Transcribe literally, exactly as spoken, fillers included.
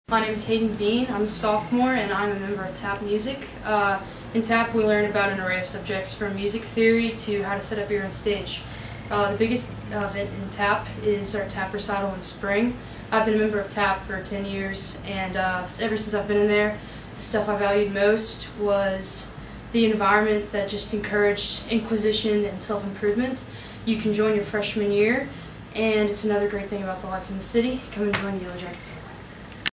My name is Hayden Bean. I'm a sophomore and I'm a member of TAP Music. Uh, in TAP we learn about an array of subjects from music theory to how to set up your own stage. Uh, the biggest event in TAP is our TAP recital in spring. I've been a member of TAP for ten years, and uh, ever since I've been in there, the stuff I valued most was the environment that just encouraged inquisition and self-improvement. You can join your freshman year, and it's another great thing about the life in the city. Come and join the Yellow Jacket family.